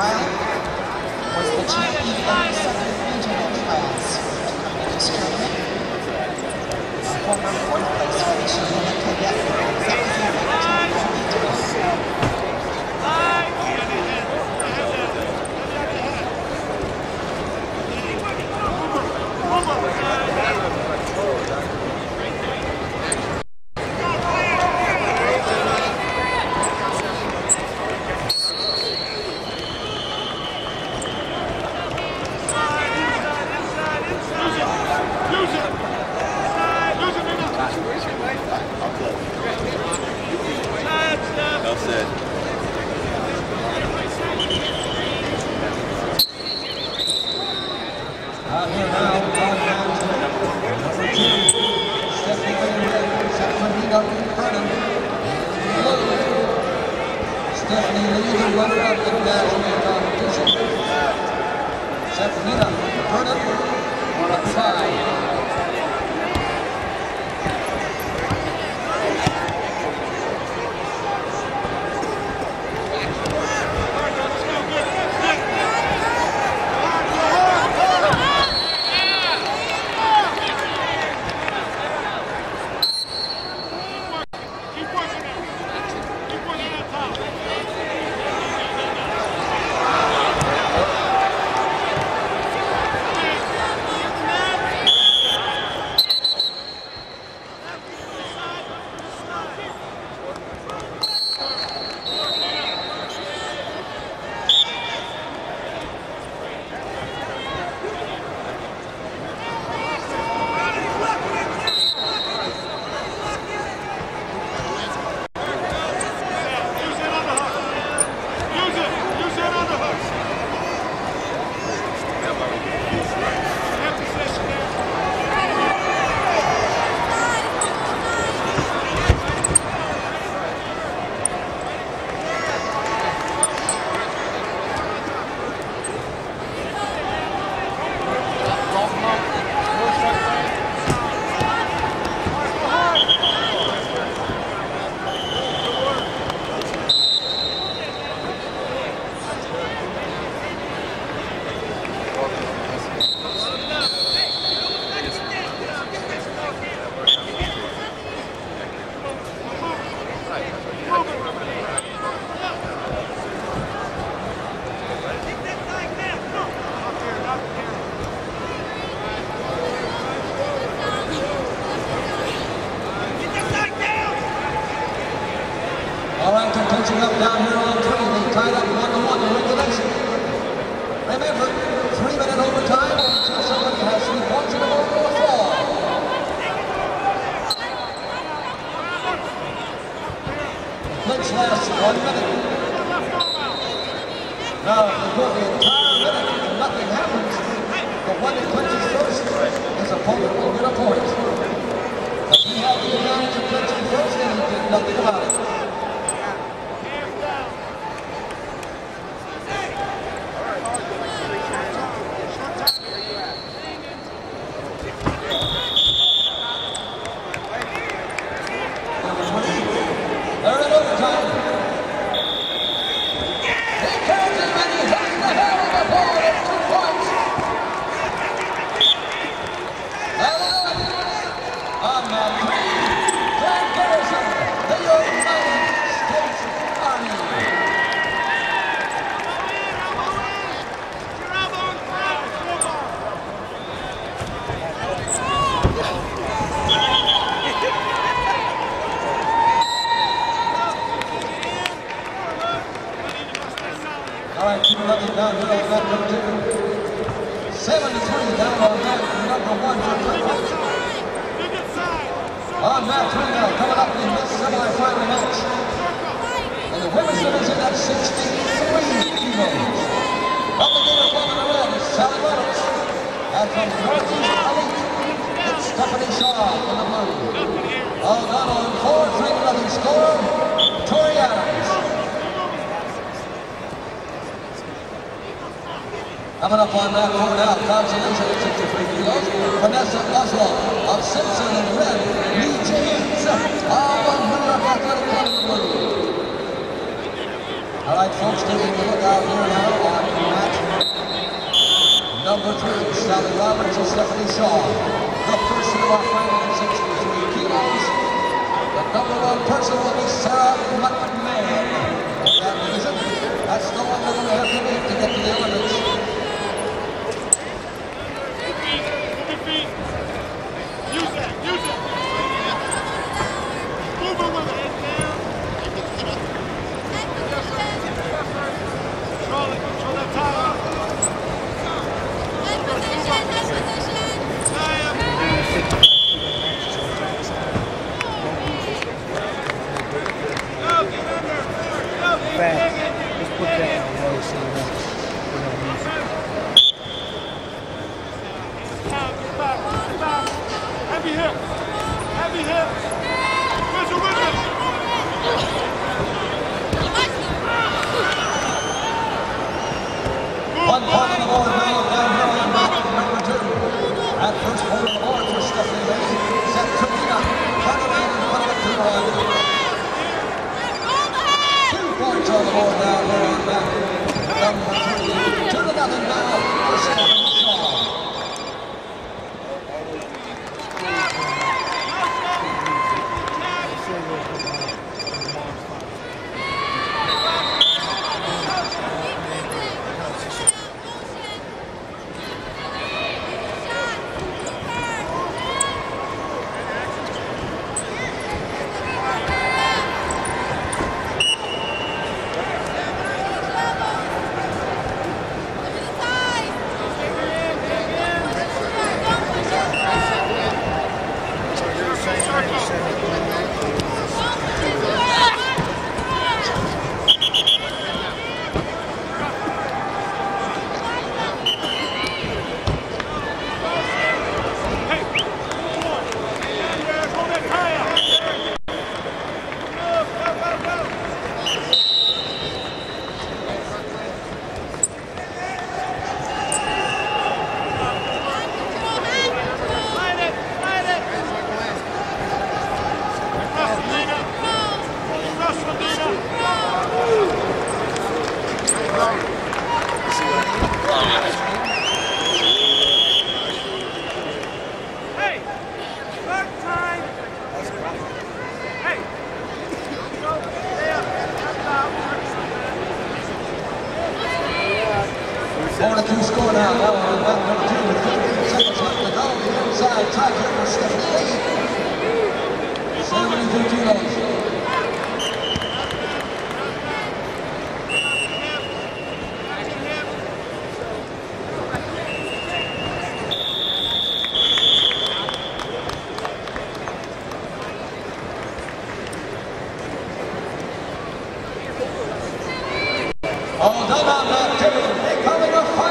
Riley was the champion of the second regional class in this tournament. Former fourth place finisher in the cadet Vernon, Stephany leading runner-up in national competition. Stephany, Vernon, on a 5. Catching up down here on 3. They tied up 1-1 in regulation. Remember, 3-minute overtime until somebody has 3 points in a row or fall. Clinch lasts 1 minute. Now, if we go the entire minute and nothing happens, the one that clinches first, his opponent will get a point. But he had the advantage of clinching first and he did nothing about it. All right, keep nothing down here on that number 2. 7-3 down on that number 1 for Vernon. On that 3 now, coming up in this semi-final match. In the women's division, that's 63 kilos. From the Gator Club in the red is Sally Reynolds. And from Northeast Elite, it's Stephany in the blue. All done on 4-3 score, Tori Adams. Coming up on that 4 now, consolation at 63 kilos. Vanessa Oswald of Simpson in red. Lee James of New York Athletic Club in blue. All right, folks, taking a look out here now on mat number 3, Sally Roberts and Stephany Shaw. The person of our 563 kilos. The number 1 person will be Sarah McMahon. That division, that's the one they're going to have to make to get to the Olympics. Use it. Move it with it. Control that top. Head position. Go, get under. Go, Fast. Just put that on low so you don't Get back. Heavy hip. Whistle. One point on the board now, down here on mat number 2. At first point on the board for Stephany Lee. Set to Tina. Turn around and put it 2-1. 2 points on the board down here on mat number 3. 2-0 now for Stephany Shaw. Score now, on mat number 2 with 15 seconds left to go. The inside tie here for Stephany Lee. 72 kilos. All done on mat 2. Becoming a